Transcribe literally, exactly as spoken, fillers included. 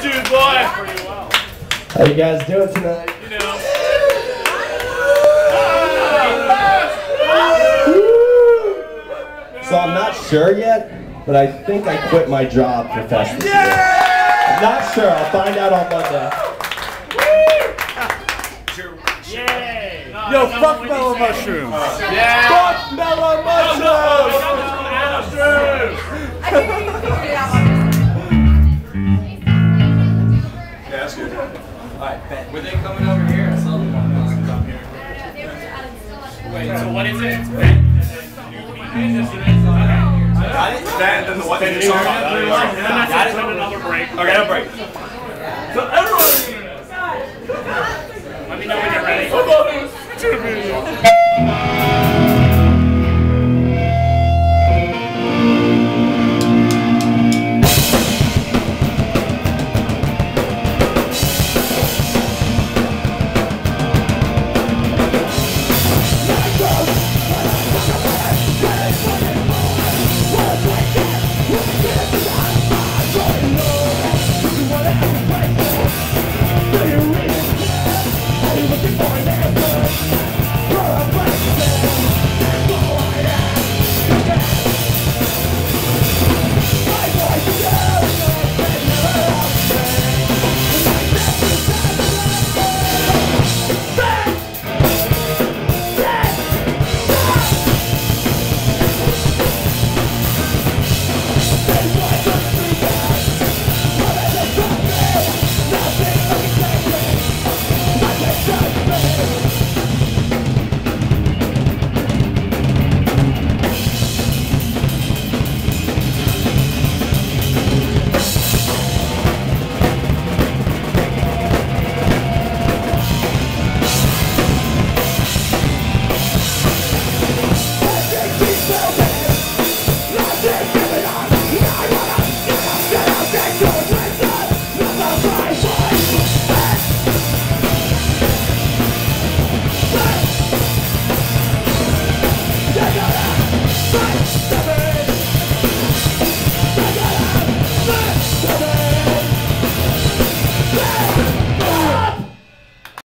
dude, boy. How you guys doing tonight? You know. So I'm not sure yet, but I think I quit my job for Fest this year. I'm not sure. I'll find out on Monday. Yeah. Yo, fuck mellow mushrooms. Yeah. Fuck mellow mushrooms. I think we figured it out. Yeah, that's good. Alright, bet. Were they coming over here? I saw them come here. Wait, so what is it? It's Ben. Got it? Then the what? Then you talking about? Got it? Another break. Okay, no break.